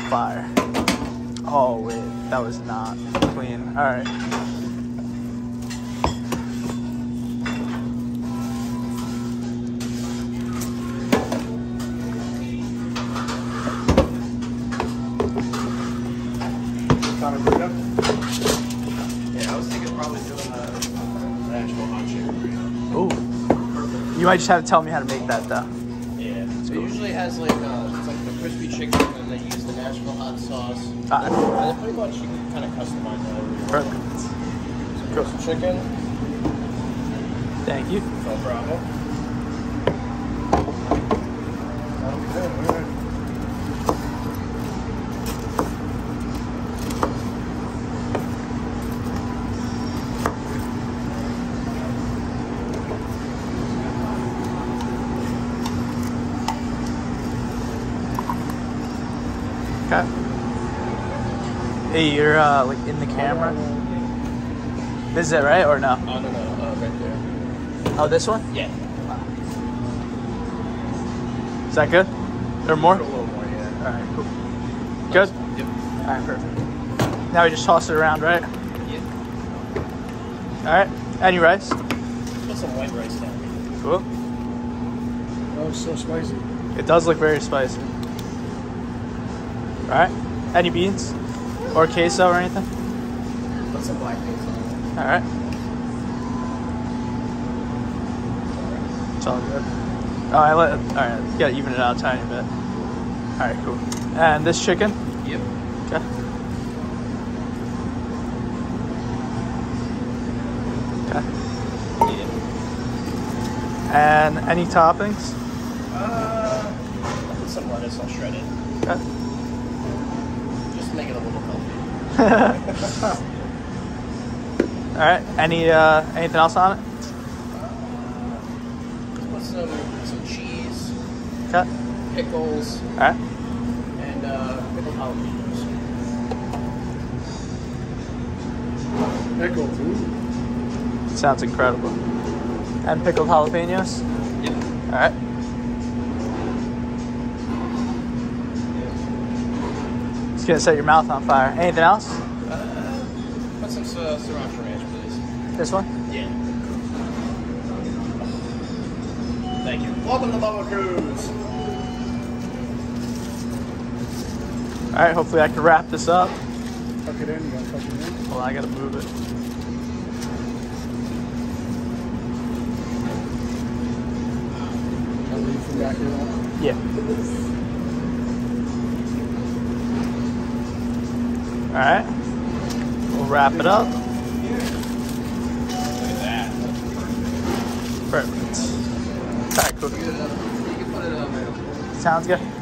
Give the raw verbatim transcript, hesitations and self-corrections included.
fire. Oh wait, that was not clean. All right. Yeah, I was thinking probably doing the, the actual hot chicken burrito. Ooh. You might just have to tell me how to make that though. Yeah. So it usually has like uh, it's like the crispy chicken, and they use the Nashville hot sauce. Uh, And then pretty much you can kind of customize that. perfect. So here's the chicken. Thank you. No problem. Okay. Hey, you're uh, like in the camera. This is it, right? Or no? Oh, no, no, uh, right there. Oh, this one? Yeah. Is that good? Or more? A little more, yeah. All right, cool. Good? Yep. All right, perfect. Now we just toss it around, right? Yep. All right. Any rice? Put some white rice down. Cool. Oh, it's so spicy. It does look very spicy. All right. Any beans? Or queso or anything? Put some black beans on it. All right. It's all good. Oh, I let. All right. You gotta even it out a tiny bit. All right, cool. And this chicken? Yep. Okay. Okay. Yeah. And any toppings? Uh, put some lettuce, I'll shred it. Okay. Just to make it a little healthy. All right. Any uh, anything else on it? Let's put some some cheese, Okay. pickles, All right. and uh, pickled jalapenos. Pickles. Ooh. Sounds incredible. And pickled jalapenos. Yep. All right. It's gonna set your mouth on fire. Anything else? Uh, put some uh, sriracha ranch, please. This one? Yeah. Thank you. Welcome to Bubba Cruise. All right. Hopefully I can wrap this up. Tuck it in. You gotta tuck it in. Well, I gotta move it. I'll leave from back here. Yeah. All right. We'll wrap it up. Look at that. Perfect. All right, cool. You can put it on there. Sounds good.